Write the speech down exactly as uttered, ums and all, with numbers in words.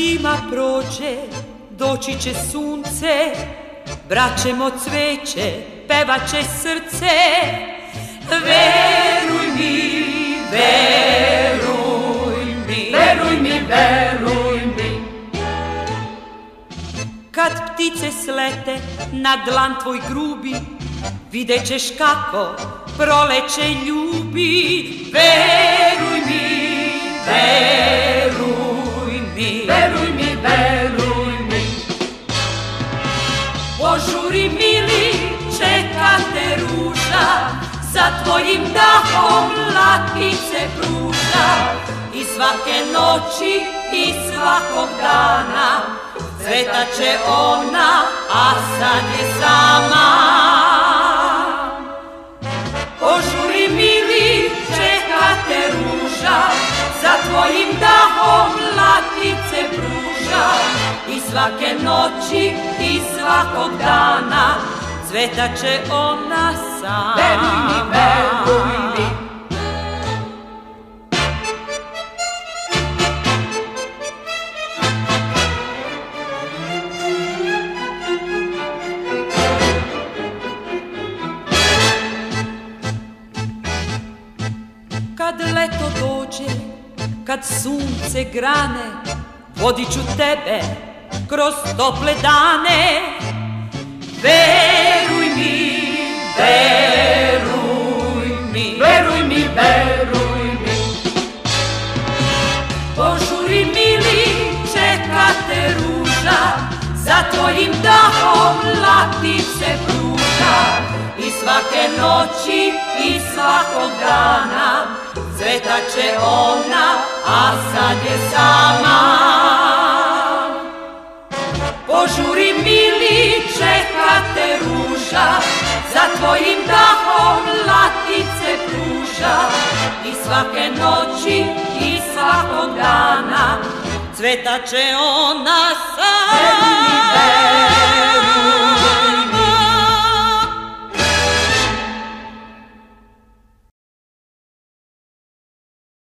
zima prođe, doći će sunce, braćemo cveće, pevaće srce. Veruj mi, veruj mi, veruj mi, veruj mi. Kad ptice slete na dlan tvoj grubi, vidjet ćeš kako proleće ljubi. Veruj mi, veruj mi, veruj mi, veruj mi. Požuri mili, čeka te ruža, za tvojim dahom latice pruža. I svake noći i svakog dana cvetaće ona, a sad je sama. Požuri mili, čeka te ruža, za tvojim dahom latice pruža. I svake noći i svakog dana cvetaće ona sama. Veruj mi, veruj mi. Kad leto dođe, kad sunce grane, vodit ću tebe kroz tople dane. Veruj mi, veruj mi, veruj mi, veruj mi. Požuri mili, čeka te ruža, za tvojim dahom latice pruža. I svake noći i svakog dana cvetaće ona, a sad je sama. Požuri mili, čeka te ruža, za tvojim dahom latice pruža. I svake noći i svakog dana cvetaće ona,